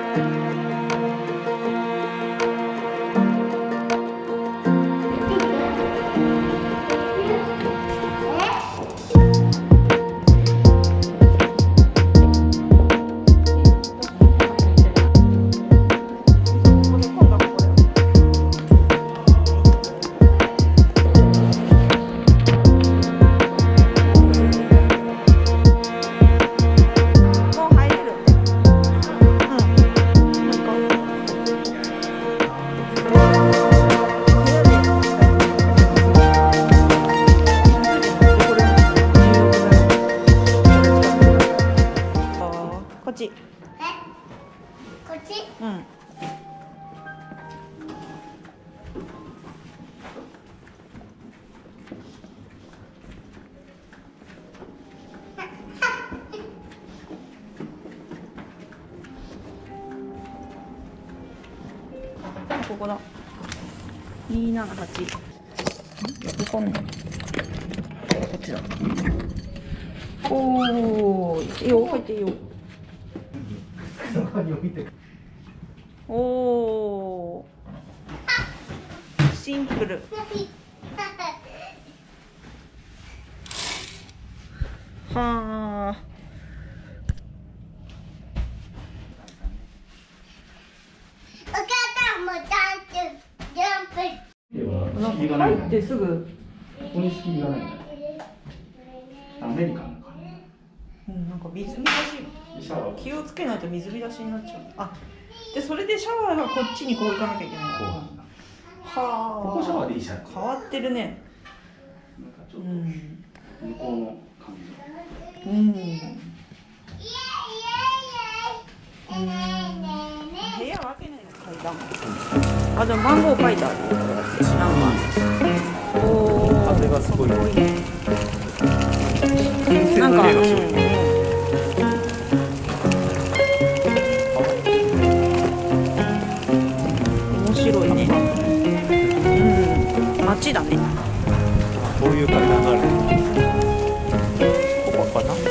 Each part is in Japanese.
こっち。 こっち。 うん。ここだ。278。ここね。こっちだ。おお、いいよ、入っていいよ。おお。シンプル。はあ。 お母さんもジャンプ。 なんか入ってすぐ。 ここに仕切りがないんだよ。アメリカンな感うん、なんか水浸し。 じ。シャワー気をつけないと水浸しになっちゃう。あ、でそれでシャワーがこっちにこう行かなきゃいけないんだ。 こうなんだ。 はあ。 ここシャワーでいいじゃん。 変わってるね。 なんかちょっとうん。 向こうの感じ。 うん。部屋分けないの階段。あ、でも番号書いてある。なんか。おお。 風がすごい。 なんか。面白いね。うん。街だね。 こういう階段がある。ここかな。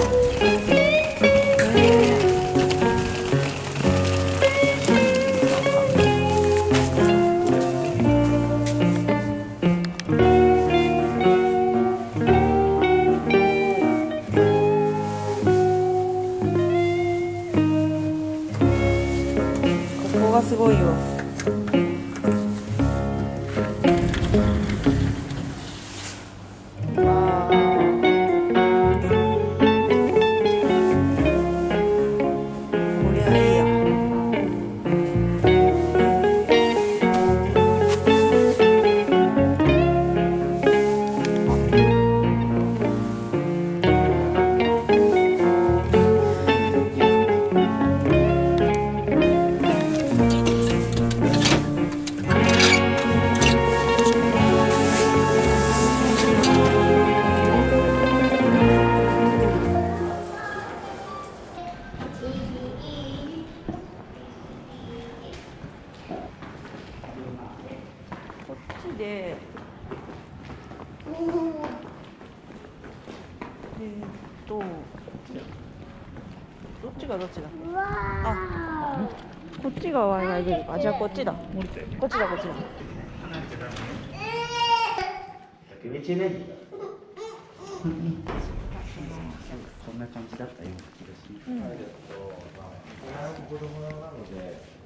ここがすごいよ。わあ。こりゃいいや。こっちで、どっちがどっちだ。あ、こっちがワイワイベルか。じゃあこっちだ。こっちだこっちだ。 こんな感じだったような気がします。 うん。 子供なので。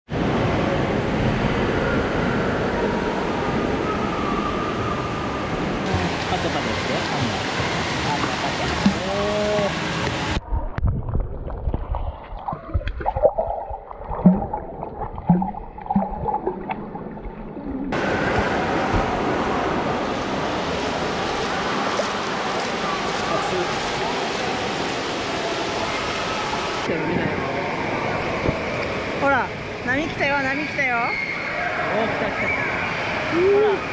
ほら、波来たよ、波来たよ。お、来た来た。ほら。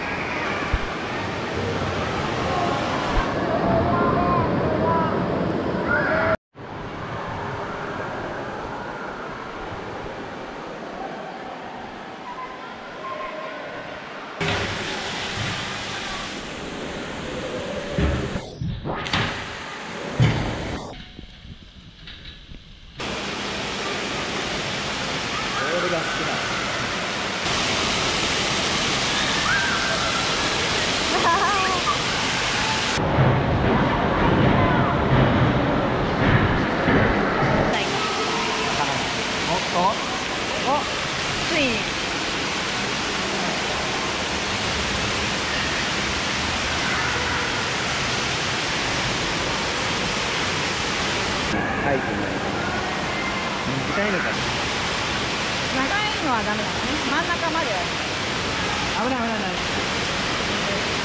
れが好きなおっお、ついに。 はい、短いのかな。 長いのはダメだね。真ん中までは。 危ない危ない危ない。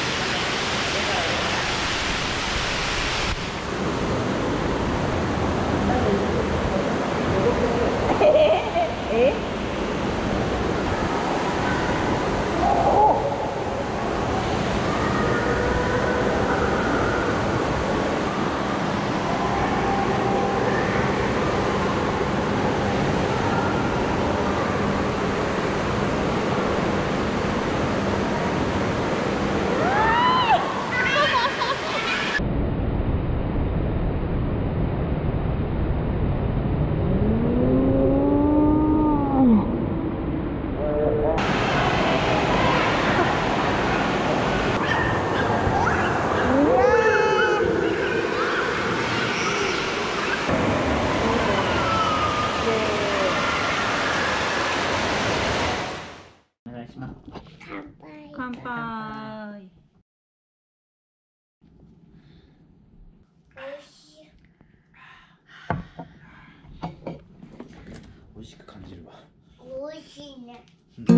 え？ お願いします。 乾杯。 美味しく感じるわ。 美味しいね。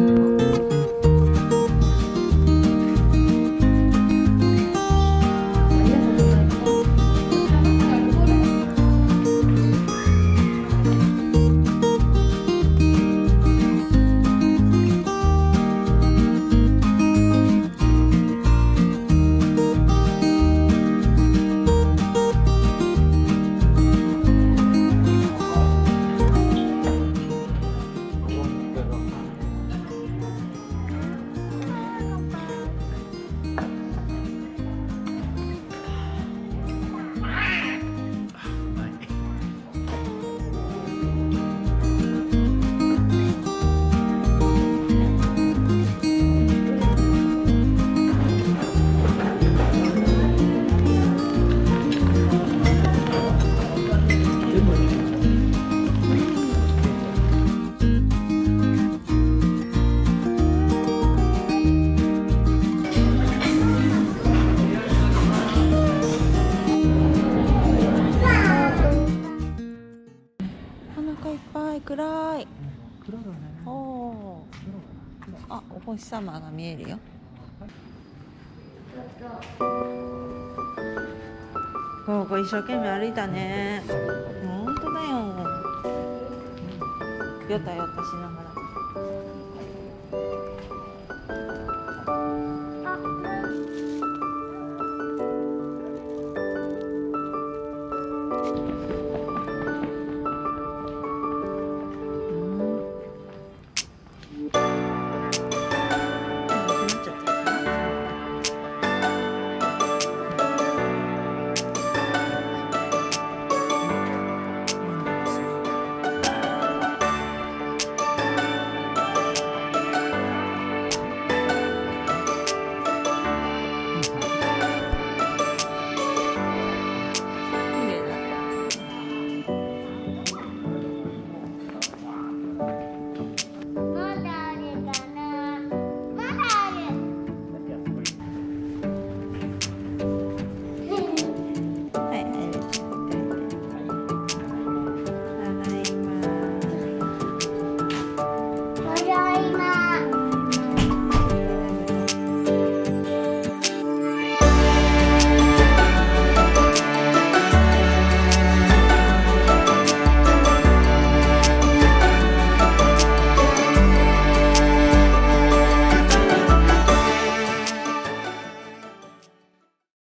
いっぱい暗い。 黒だね。 おお。あ、お星様が見えるよ。ここ一生懸命歩いたね。本当だよ。よたよたしながら。